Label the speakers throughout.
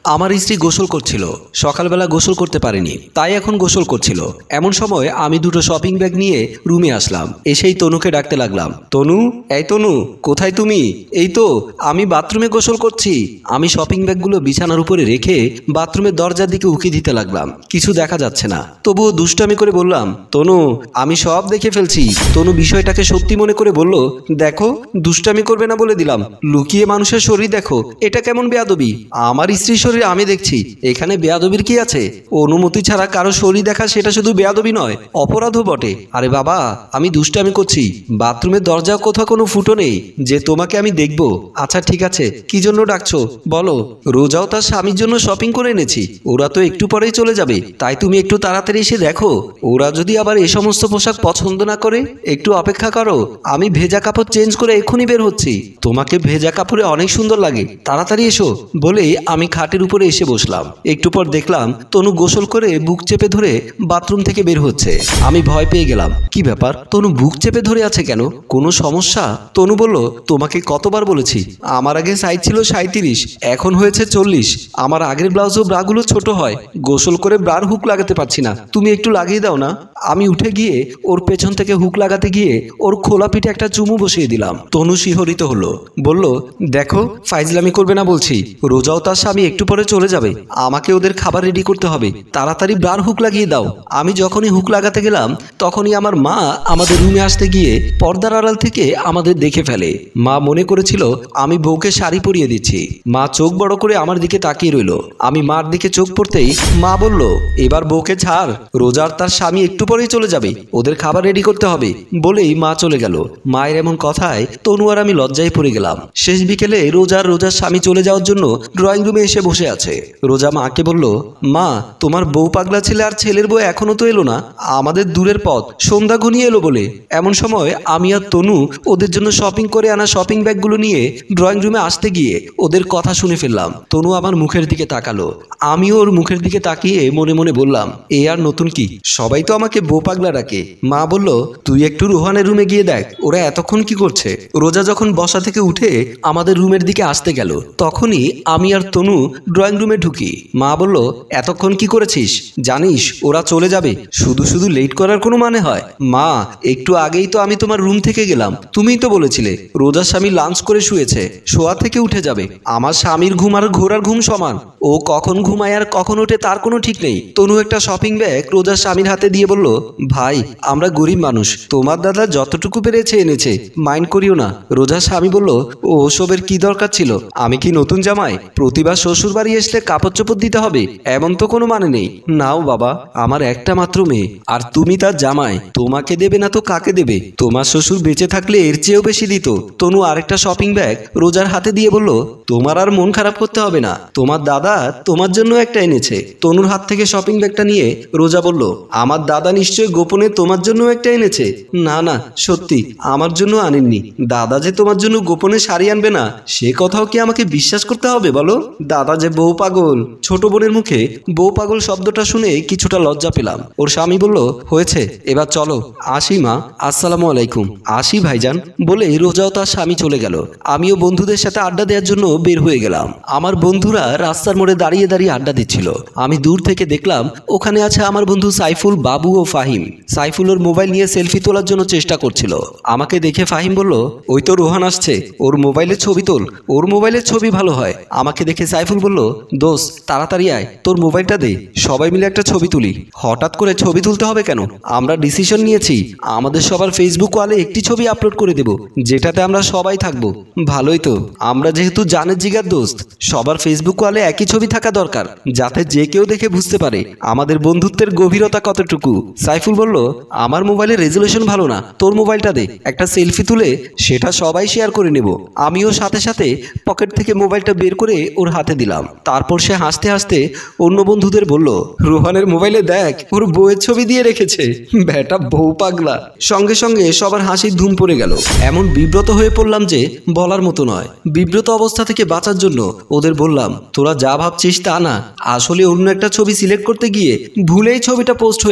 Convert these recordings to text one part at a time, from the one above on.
Speaker 1: আমার স্ত্রী গোসল করছিল, সকালবেলা গোসল করতে পারেনি, তাই এখন গোসল করছিল। এমন সময় আমি দুটো শপিং ব্যাগ নিয়ে রুমে আসলাম। এসেই তনুকে ডাকতে লাগলাম, তনু, এই তনু, কোথায় তুমি? এই তো আমি বাথরুমে গোসল করছি। আমি শপিং ব্যাগগুলো বিছানার উপরে রেখে বাথরুমের দরজার দিকে উকি দিতে লাগলাম। কিছু দেখা যাচ্ছে না, তবুও দুষ্টামি করে বললাম, তনু, আমি সব দেখে ফেলছি। তনু বিষয়টাকে সত্যি মনে করে বলল, দেখো, দুষ্টামি করবে না বলে দিলাম। লুকিয়ে মানুষের শরীর দেখো, এটা কেমন বেয়াদবি? আমার স্ত্রীর শরীর আমি দেখছি, এখানে বেয়াদবির কি আছে? অনুমতি ছাড়া কারো শরীর দেখা সেটা শুধু বেয়াদবি নয়, অপরাধও বটে। আরে বাবা, আমি দুষ্টামি করছি। বাথরুমের দরজা কোথাও কোনো ফুটো নেই যে তোমাকে আমি দেখবো। আচ্ছা ঠিক আছে, কি জন্য ডাকছো বলো? রোজাও তার স্বামীর জন্য শপিং করে এনেছি, ওরা তো একটু পরেই চলে যাবে, তাই তুমি একটু তাড়াতাড়ি এসে দেখো। ওরা যদি আবার এই সমস্ত পোশাক পছন্দ না করে, একটু অপেক্ষা করো, আমি ভেজা কাপড় চেঞ্জ করে এক্ষুনি বের হচ্ছি। তোমাকে ভেজা কাপড়ে অনেক সুন্দর লাগে, তাড়াতাড়ি এসো। বলে আমি খাটের উপরে এসে বসলাম। একটু পর দেখলাম তনু গোসল করে বুক চেপে ধরে বাথরুম থেকে বের হচ্ছে। আমি ভয় পেয়ে গেলাম, কি ব্যাপার, তনু বুক চেপে ধরে আছে কেন? কোনো সমস্যা? তনু বলল, তোমাকে কতবার বলেছি, আমার আগে সাইজ ছিল 37, এখন হয়েছে 40। আমার আগের ব্লাউজ ও ব্রাগুলো ছোট হয়, গোসল করে ব্রার হুক লাগাতে পারছি না, তুমি একটু লাগিয়ে দাও না। আমি উঠে গিয়ে ওর পেছন থেকে হুক লাগাতে গিয়ে ওর খোলা পিঠে একটা চুমু বসিয়ে দিলাম। তনু শিহরিত হলো, বলল, দেখো, ফাইজলামি করবে না বলছি। রোজাও তার স্বামী একটু পরে চলে যাবে, আমাকে ওদের খাবার রেডি করতে হবে, তাড়াতাড়ি ব্রার হুক লাগিয়ে দাও। আমি যখনই হুক লাগাতে গেলাম তখনই আমার মা আমাদের রুমে আসতে গিয়ে পর্দার আড়াল থেকে আমাদের দেখে ফেলে। মা মনে করেছিল আমি বউকে শাড়ি পরিয়ে দিচ্ছি। মা চোখ বড় করে আমার দিকে তাকিয়ে রইল। আমি মার দিকে চোখ পড়তেই মা বলল, এবার বউকে ছাড়, রোজার তার স্বামী একটু পরেই চলে যাবে, ওদের খাবার রেডি করতে হবে। বলেই মা চলে গেল। মায়ের এমন কথায় তনু আর আমি লজ্জায় পড়ে গেলাম। শেষ বিকেলে রোজার স্বামী চলে যাওয়ার জন্য ড্রয়িং রুমে এসে বসে আছে। রোজা মাকে বলল, মা, তোমার বউ পাগলা ছেলে আর ছেলের বউ এখনো তো এলো না, আমাদের দূরের পথ, সন্ধ্যা ঘনিয়ে এলো বলে। এমন সময় আমি আর তনু ওদের জন্য শপিং করে আনা শপিং ব্যাগগুলো নিয়ে ড্রয়িং রুমে আসতে গিয়ে ওদের কথা শুনে ফেললাম। তনু আমার মুখের দিকে তাকালো, আমিও ওর মুখের দিকে তাকিয়ে মনে মনে বললাম, এ আর নতুন কি, সবাই তো আমাকে বউ পাগলা ডাকে। মা বলল, তুই একটু রোহানের রুমে গিয়ে দেখ, ওরা এতক্ষণ কি করছে। রোজা যখন বসা থেকে উঠে আমাদের রুমের দিকে আসতে গেল, তখনই আমি আর তনু ড্রয়িং রুমে ঢুকি। মা বলল, এতক্ষণ কি করেছিস? জানিস ওরা চলে যাবে, শুধু শুধু লেট করার কোনো মানে হয়? মা, একটু আগেই তো আমি তোমার রুম থেকে গেলাম, তুমিই তো বলেছিলে রোজার স্বামী লাঞ্চ করে শুয়েছে, শোয়া থেকে উঠে যাবে। আমার স্বামীর ঘুম আর ঘোড়ার ঘুম সমান, ও কখন ঘুমায় আর কখন ওঠে তার কোনো ঠিক নেই। তনু একটা শপিং ব্যাগ রোজার স্বামীর হাতে দিয়ে বলল, ভাই, আমরা গরিব মানুষ, তোমার দাদা যতটুকু পেরেছে এনেছে, মাইন্ড করিও না। রোজার স্বামী বলল, ও ওসবের কি দরকার ছিল? আমি কি নতুন জামাই? প্রতিবার শ্বশুর বাড়ি আসলে কাপড় চোপড় দিতে হবে এমন তো কোনো মানে নেই। নাও বাবা, আমার একটা মাত্র মেয়ে, আর তুমি তার জামাই, তোমাকে দেবে না তো কাকে দেবে? তোমার শ্বশুর বেঁচে থাকলে এর চেয়েও বেশি দিত। তনু আরেকটা শপিং ব্যাগ রোজার হাতে দিয়ে বলল, তোমার আর মন খারাপ করতে হবে না, তোমার দাদা তোমার জন্য একটা এনেছে। তনুর হাত থেকে শপিং ব্যাগটা নিয়ে রোজা বলল, আমার দাদা নিশ্চয় গোপনে তোমার জন্য একটা এনেছে। না না, সত্যি আমার জন্য আনেননি, দাদা যে তোমার জন্য গোপনে শাড়ি আনবে না সে কথাও কি আমাকে বিশ্বাস করতে হবে বলো? দাদা যে বউ পাগল। ছোট বোনের মুখে বউ পাগল শব্দটা শুনে কিছুটা লজ্জা পেলাম। ওর স্বামী বলল, হয়েছে, এবার চলো, আসি মা, আসসালামু আলাইকুম। আসি ভাইজান। বলে রোজাও তার স্বামী চলে গেল। আমিও বন্ধুদের সাথে আড্ডা দেওয়ার জন্য বের হয়ে গেলাম। আমার বন্ধুরা রাস্তার মোড়ে দাঁড়িয়ে দাঁড়িয়ে আড্ডা দিচ্ছিল। আমি দূর থেকে দেখলাম ওখানে আছে আমার বন্ধু সাইফুল, বাবু ও ফাহিম। সাইফুল ওর মোবাইল নিয়ে সেলফি তোলার জন্য চেষ্টা করছিল। আমাকে দেখে ফাহিম বলল, ওই তো রোহান আসছে, ওর মোবাইলে ছবি তোল, ওর মোবাইলের ছবি ভালো হয়। আমাকে দেখে সাইফুল বলল, দোস্ত তাড়াতাড়ি আয়, তোর মোবাইলটা দে, সবাই মিলে একটা ছবি তুলি। হঠাৎ করে ছবি তুলতে হবে কেন? আমরা ডিসিশন নিয়েছি আমাদের সবার ফেসবুক ওয়ালে একটি ছবি আপলোড করে দেব, যেটাতে আমরা সবাই থাকবো। ভালোই তো, আমরা যেহেতু জানের জিগার দোস্ত, সবার ফেসবুক ওয়ালে একই ছবি থাকা দরকার, যাতে যে কেউ দেখে বুঝতে পারে আমাদের বন্ধুত্বের গভীরতা কতটুকু। সাইফুল বলল, আমার মোবাইলের রেজুলেশন ভালো না, তোর মোবাইলটা দে, একটা সেলফি তুলে সেটা সবাই শেয়ার করে নেব। আমিও সাথে সাথে পকেট থেকে মোবাইলটা বের করে ওর হাতে দিলাম। তারপর সে হাসতে হাসতে অন্য বন্ধুদের বলল, রোহানের মোবাইলে দেখ, ওর বউয়ের ছবি দিয়ে রেখেছে, ব্যাটা বউ পাগলা। সঙ্গে সঙ্গে সবার হাসির ধুম পড়ে গেল। এমন বিব্রত হয়ে পড়লাম যে বলার মতো নয়। বিব্রত অবস্থা থেকে বাঁচার জন্য ওদের বললাম, তোরা যা ভাবছিস তা না, আসলে অন্য একটা ছবি সিলেক্ট করতে গিয়ে ভুলেই ছবিটা পোস্ট হয়ে গেছে,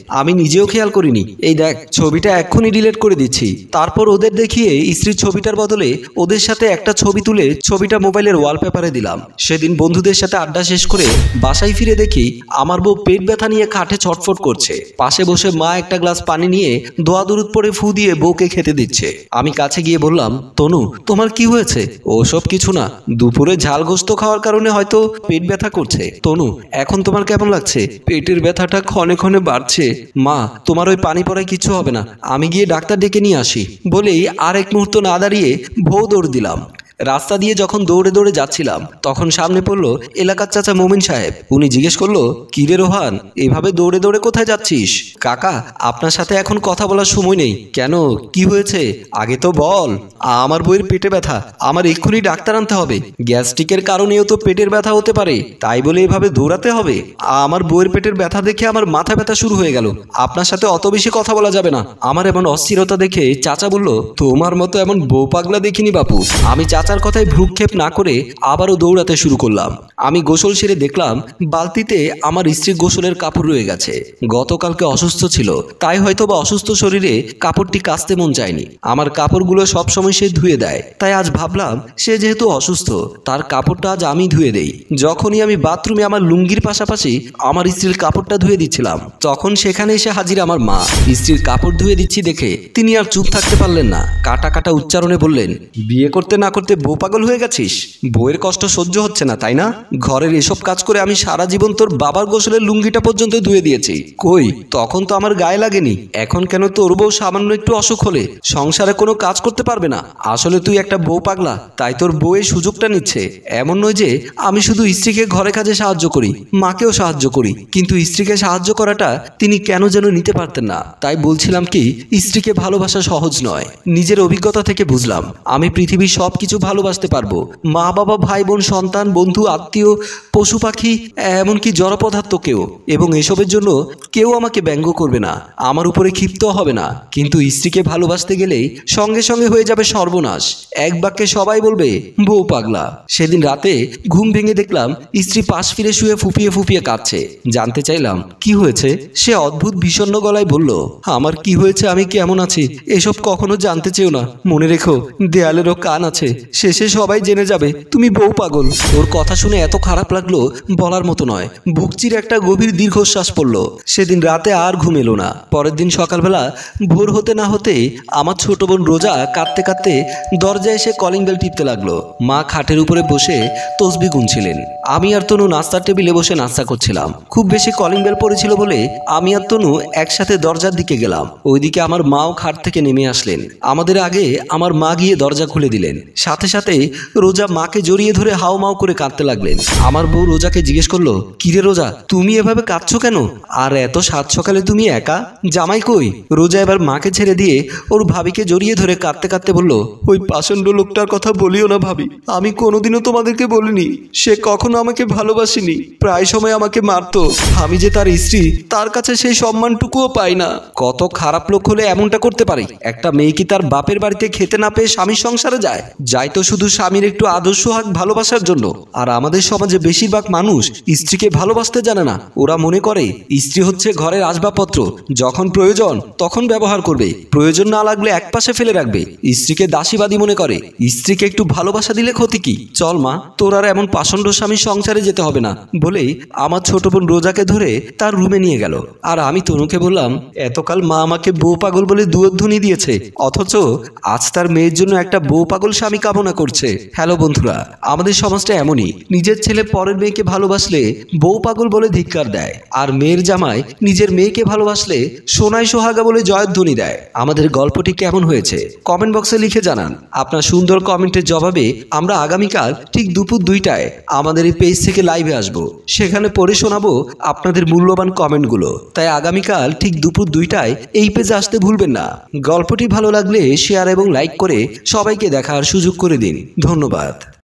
Speaker 1: আমি নিজেও খেয়াল করিনি। এই দেখ, ছবিটা এক্ষুনি ডিলিট করে দিচ্ছি। তারপর ওদের দেখিয়ে স্ত্রীর ছবিটার বদলে ওদের সাথে একটা ছবি তুলে ছবিটা মোবাইলের ওয়ালপেপারে দিলাম। সেদিন বন্ধুদের সাথে আড্ডা শেষ করে বাসায় ফিরে দেখি আমার বউ পেট ব্যথা নিয়ে খাটে ছটফট করছে। পাশে বসে মা একটা গ্লাস পানি নিয়ে দোয়া দুরুদ পরে ফু দিয়ে বউকে খেতে দিচ্ছে। আমি কাছে গিয়ে বললাম, তনু তোমার কি হয়েছে? ওসব কিছু না, দুপুরে ঝাল গোস্ত খাওয়ার কারণে হয়তো পেট ব্যথা করছে। তনু এখন তোমার কেমন লাগছে? পেটের ব্যথাটা ক্ষণে ক্ষণে বাড়ছে। মা তোমার ওই পানি পড়ায় কিছু হবে না, আমি গিয়ে ডাক্তার ডেকে নিয়ে আসি। বলেই আর এক মুহূর্ত না দাঁড়িয়ে বউ দৌড় দিলাম। রাস্তা দিয়ে যখন দৌড়ে দৌড়ে যাচ্ছিলাম তখন সামনে পড়লো এলাকার চাচা মোমিন সাহেব। উনি জিজ্ঞেস করলো, কি রে রোহান, এভাবে দৌড়ে দৌড়ে কোথায় যাচ্ছিস? কাকা, আপনার সাথে এখন কথা বলার সময় নেই। কেন, কি হয়েছে আগে তো বল। আমার বউয়ের পেটে ব্যথা, আমার এক্ষুনি ডাক্তার আনতে হবে। গ্যাস্ট্রিকের কারণেও তো পেটের ব্যথা হতে পারে, তাই বলে এভাবে দৌড়াতে হবে? আমার বউয়ের পেটের ব্যথা দেখে আমার মাথা ব্যথা শুরু হয়ে গেল। আপনার সাথে অত বেশি কথা বলা যাবে না। আমার এমন অস্থিরতা দেখে চাচা বলল, তোমার মতো এমন বউ পাগলা দেখিনি বাপু। আমি চাচার কথায় ভ্রুক্ষেপ না করে আবারও দৌড়াতে শুরু করলাম। আমি গোসল সেরে দেখলাম বালতিতে আমার স্ত্রীর গোসলের কাপড় রয়ে গেছে। গতকালকে অসুস্থ ছিল, তাই হয়তো বা অসুস্থ শরীরে কাপড়টি কাচতে মন চায়নি। আমার কাপড়গুলো সবসময় সে ধুয়ে দেয়, তাই আজ ভাবলাম সে যেহেতু অসুস্থ তার কাপড়টা আজ আমি ধুয়ে দেই। যখনই আমি বাথরুমে আমার লুঙ্গির পাশাপাশি আমার স্ত্রীর কাপড়টা ধুয়ে দিচ্ছিলাম তখন সেখানে এসে হাজির আমার মা। স্ত্রীর কাপড় ধুয়ে দিচ্ছি দেখে তিনি আর চুপ থাকতে পারলেন না। কাটা কাটা উচ্চারণে বললেন, বিয়ে করতে না করতে বউ পাগল হয়ে গেছিস? বউয়ের কষ্ট সহ্য হচ্ছে না তাই না? ঘরের এসব কাজ করে আমি সারা জীবন তোর বাবার গোসলের লুঙ্গিটা পর্যন্ত ধুয়ে দিয়েছি। কই, তখন তো আমার গায়ে লাগেনি। এখন কেন তোর বউ সামান্য একটু অসুখ হলে সংসারে কোনো কাজ করতে পারবে না? আসলে তুই একটা বউ পাগলা, তাই তোর বউ এই সুযোগটা নিচ্ছে। এমন নয় যে আমি শুধু স্ত্রীকে ঘরে কাজে সাহায্য করি, মাকেও সাহায্য করি, কিন্তু স্ত্রীকে সাহায্য করাটা তিনি কেন যেন নিতে পারতেন না। তাই বলছিলাম কি, স্ত্রীকে ভালোবাসা সহজ নয়। নিজের অভিজ্ঞতা থেকে বুঝলাম আমি পৃথিবীর সব কিছু ভালোবাসতে পারবো, মা বাবা ভাই বোন সন্তান বন্ধু আত্মীয় পশু পাখি এমনকি জড় পদার্থকেও, এবং এসবের জন্য কেউ আমাকে ব্যঙ্গ করবে না, আমার উপরে ক্ষিপ্ত হবে না। কিন্তু স্ত্রীকে ভালোবাসতে গেলেই সঙ্গে সঙ্গে হয়ে যাবে সর্বনাশ। এক বাক্যে সবাই বলবে বউ পাগলা। সেদিন রাতে ঘুম ভেঙে দেখলাম স্ত্রী পাশ ফিরে শুয়ে ফুপিয়ে ফুপিয়ে কাঁদছে। জানতে চাইলাম কি হয়েছে। সে অদ্ভুত বিষণ্ণ গলায় বলল, আমার কি হয়েছে, আমি কেমন আছি এসব কখনো জানতে চেও না। মনে রেখো, দেয়ালেরও কান আছে, শেষে সবাই জেনে যাবে তুমি বউ পাগল। ওর কথা শুনে এত খারাপ লাগলো বলার মতো নয়। বুক চিরে একটা গভীর দীর্ঘশ্বাস পড়লো। সেদিন রাতে আর ঘুম এলো না। পরের দিন সকালবেলা ভোর হতে না হতে আমার ছোট বোন রোজা কাঁদতে কাঁদতে দরজায় এসে কলিং বেল টিপতে লাগলো। মা খাটের উপরে বসে তসবি গুনছিলেন। আমি আর তনু নাস্তার টেবিলে বসে নাস্তা করছিলাম। খুব বেশি কলিং বেল পড়েছিল বলে আমি আর তনু একসাথে দরজার দিকে গেলাম। ওইদিকে আমার মাও খাট থেকে নেমে আসলেন। আমাদের আগে আমার মা গিয়ে দরজা খুলে দিলেন। সাথে সাথে রোজা মাকে জড়িয়ে ধরে হাও মাও করে কাঁদতে লাগলেন। আমার বউ রোজাকে জিজ্ঞেস করলো, কিরে রোজা, তুমি এভাবে কাঁদছো কেন? আর এত সাত সকালে তুমি একা? জামাই কই? রোজা এবার মাকে ছেড়ে দিয়ে ওর ভাবিকে জড়িয়ে ধরে কাঁদতে কাঁদতে বলল, ওই পাষণ্ড লোকটার কথা বলিও না ভাবি। আমি কোনোদিনও তোমাদেরকে বলিনি সে কখনো আমাকে ভালোবাসেনি, প্রায় সময় আমাকে মারতো। আমি যে তার স্ত্রী, তার কাছে সেই সম্মানটুকুও পাই না। কত খারাপ লোক হলে এমনটা করতে পারে? একটা মেয়ে কি তার বাপের বাড়িতে খেতে না পেয়ে স্বামীর সংসারে যায়? যাই তো শুধু স্বামীর একটু আদর্শ হাক ভালোবাসার জন্য। আর আমাদের সমাজে বেশিরভাগ মানুষ স্ত্রীকে ভালোবাসতে জানে না। ওরা মনে করে স্ত্রী হচ্ছে ঘরের আসবাবপত্র, যখন প্রয়োজন তখন ব্যবহার করবে, প্রয়োজন না লাগলে একপাশে ফেলে রাখবে। স্ত্রীকে দাসীবাদী মনে করে। স্ত্রীকে একটু ভালোবাসা দিলে ক্ষতি কি? চল মা, তোর আর এমন পাষণ্ড স্বামীর সংসারে যেতে হবে না বলেই আমার ছোট বোন রোজাকে ধরে তার রুমে নিয়ে গেল। আর আমি তনুকে বললাম, এতকাল মা আমাকে বউ পাগল বলে দুধধ্বনি দিয়েছে, অথচ আজ তার মেয়ের জন্য একটা বউ পাগল স্বামী কামনা করছে। হ্যালো বন্ধুরা, আমাদের সমাজটা এমনই। নিজের ছেলে পরের মেয়েকে ভালোবাসলে বউ পাগল বলে ধিক্কার দেয়, আর মেয়ের জামাই নিজের মেয়েকে ভালোবাসলে সোনায় সোহাগা বলে জয়ধ্বনি দেয়। আমাদের গল্পটি কেমন হয়েছে কমেন্ট বক্সে লিখে জানান। আপনার সুন্দর কমেন্টের জবাবে আমরা আগামীকাল ঠিক দুপুর 2টায় আমাদের এই পেজ থেকে লাইভে আসব। সেখানে পড়ে শোনাবো আপনাদের মূল্যবান কমেন্টগুলো। তাই আগামীকাল ঠিক দুপুর 2টায় এই পেজে আসতে ভুলবেন না। গল্পটি ভালো লাগলে শেয়ার এবং লাইক করে সবাইকে দেখার সুযোগ করে দিন। ধন্যবাদ।